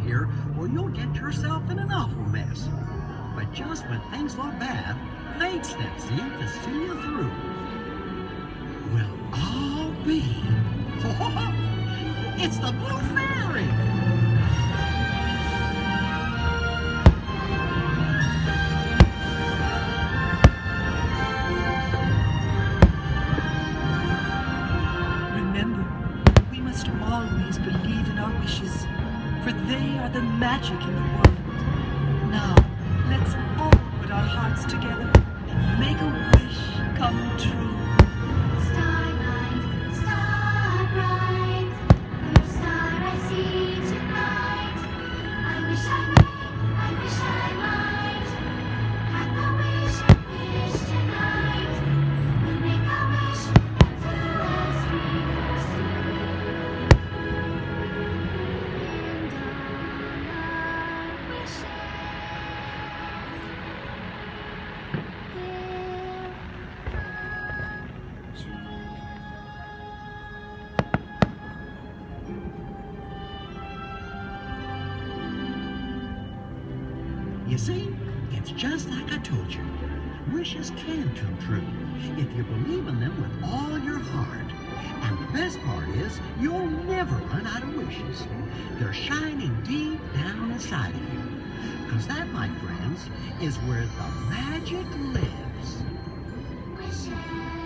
here, or you'll get yourself in an awful mess. But just when things look bad, fate steps in to see you through. Will all be. It's the Blue Fairy! Remember, we must always believe in our wishes, for they are the magic in the world. Now, let's all put our hearts together and make a wish come true. Starlight, star bright, first star I see tonight. I wish I might have the wish tonight. We'll make a wish and do as dreamers do. You see, it's just like I told you. Wishes can come true if you believe in them with all your heart. And the best part is, you'll never run out of wishes. They're shining deep down inside of you. Because that, my friends, is where the magic lives. Wishes.